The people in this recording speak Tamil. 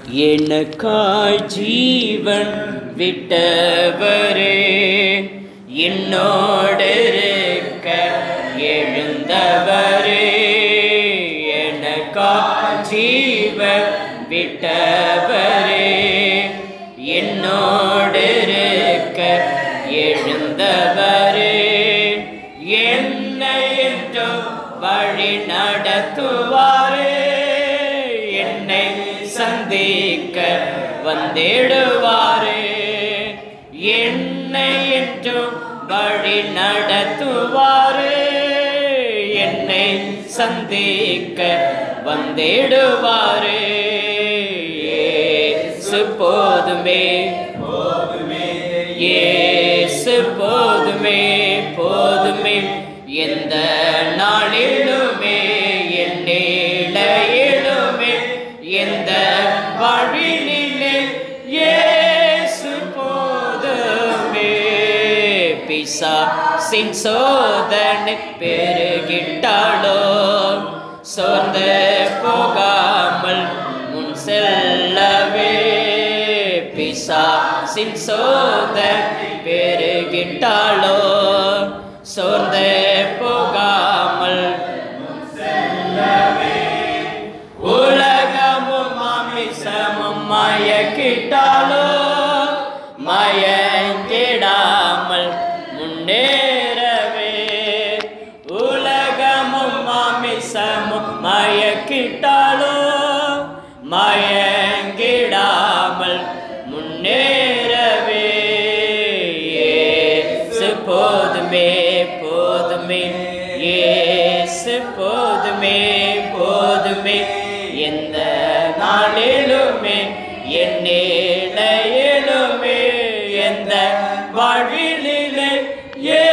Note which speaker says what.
Speaker 1: எனக்காய் ஜீவன் விட்டவரே, என்னோடு இருக்க எழுந்தவரே. எனக்காய் ஜீவன் விட்டவரே, என்னோடு இருக்க எழுந்தவரே. என்னை என்றும் வழி நடத்துவாரே, என்னை சந்திக்க வந்திடுவாரே. என்னை என்றும் வழி நடத்துவாரே, என்னை சந்திக்க வந்திடுவாரே. இயேசு போதுமே, இயேசு போதுமே, போதுமே. எந்த நாளிலுமே என் நிலையிலுமே எந்த வாழ்வினிலே இயேசு போதுமே. பிசாசின் சோதனை பெருகிட்டாலோ சோர்ந்து போகாமல் முன் செல்லவே. பிசாசின் சோதனை பெருகிட்டாலோ சோர்ந்து போகாமல் செல்லவே. உலகமும் மாமிசமும் மயக்கிட்டாலோ மயங்கிடாமல் முன்னேறவே. உலகமும் மாமிசமும் மயக்கிட்டாலோ மயங்கிடாமல் முன்னேறவே. இயேசு போதுமே, போதுமே. இயேசு போதுமே, போதுமே. எந்த நாளிலுமே என் நிலையிலுமே எந்த வாழ்வினிலே